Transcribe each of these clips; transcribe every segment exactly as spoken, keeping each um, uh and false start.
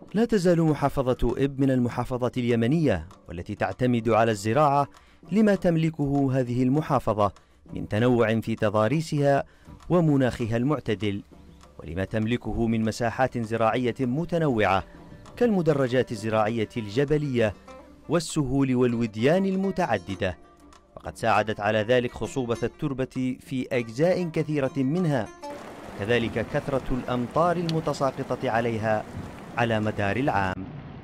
لا تزال محافظة إب من المحافظات اليمنية والتي تعتمد على الزراعة لما تملكه هذه المحافظة من تنوع في تضاريسها ومناخها المعتدل، ولما تملكه من مساحات زراعية متنوعة كالمدرجات الزراعية الجبلية والسهول والوديان المتعددة. وقد ساعدت على ذلك خصوبة التربة في أجزاء كثيرة منها، وكذلك كثرة الأمطار المتساقطة عليها على مدار العام.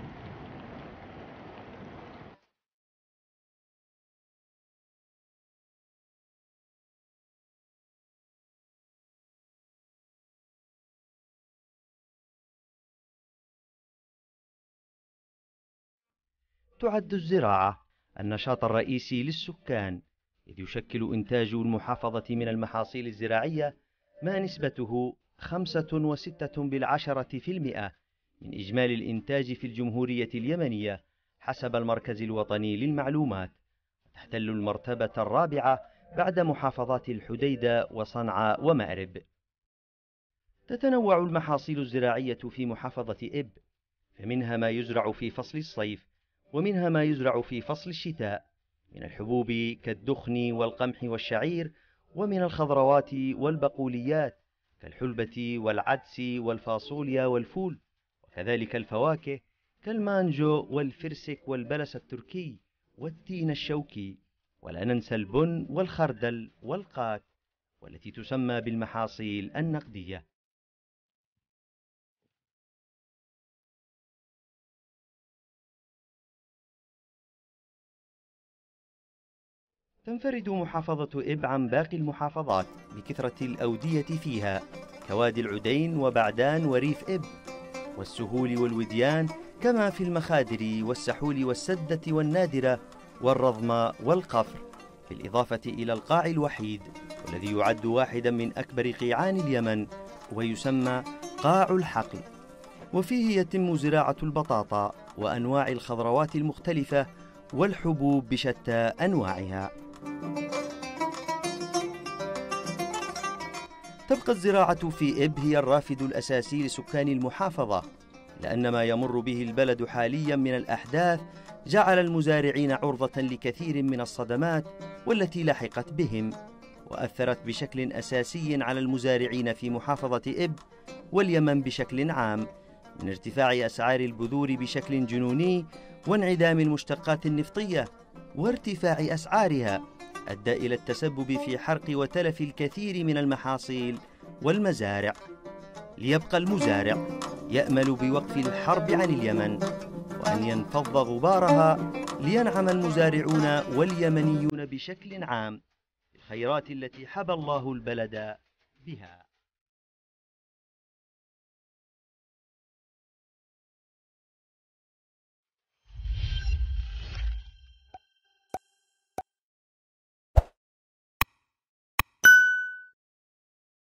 تعد الزراعة النشاط الرئيسي للسكان، إذ يشكل إنتاج المحافظة من المحاصيل الزراعية ما نسبته خمسة وستة بالعشرة في المئة من إجمالي الإنتاج في الجمهورية اليمنية حسب المركز الوطني للمعلومات، وتحتل المرتبة الرابعة بعد محافظات الحديدة وصنعاء ومأرب. تتنوع المحاصيل الزراعية في محافظة إب، فمنها ما يزرع في فصل الصيف ومنها ما يزرع في فصل الشتاء من الحبوب كالدخن والقمح والشعير، ومن الخضروات والبقوليات كالحلبة والعدس والفاصوليا والفول، وكذلك الفواكه كالمانجو والفرسك والبلس التركي والتين الشوكي، ولا ننسى البن والخردل والقات والتي تسمى بالمحاصيل النقدية. تنفرد محافظة إب عن باقي المحافظات بكثرة الأودية فيها كوادي العدين وبعدان وريف إب والسهول والوديان، كما في المخادر والسحول والسدة والنادرة والرضمة والقفر، بالإضافة إلى القاع الوحيد والذي يعد واحدا من أكبر قيعان اليمن ويسمى قاع الحقل، وفيه يتم زراعة البطاطا وأنواع الخضروات المختلفة والحبوب بشتى أنواعها. تبقى الزراعة في إب هي الرافد الأساسي لسكان المحافظة، لأن ما يمر به البلد حاليا من الأحداث جعل المزارعين عرضة لكثير من الصدمات والتي لحقت بهم، وأثرت بشكل أساسي على المزارعين في محافظة إب واليمن بشكل عام، من ارتفاع أسعار البذور بشكل جنوني وانعدام المشتقات النفطية وارتفاع أسعارها أدى إلى التسبب في حرق وتلف الكثير من المحاصيل والمزارع. ليبقى المزارع يأمل بوقف الحرب عن اليمن وأن ينفض غبارها، لينعم المزارعون واليمنيون بشكل عام بالخيرات التي حبى الله البلد بها.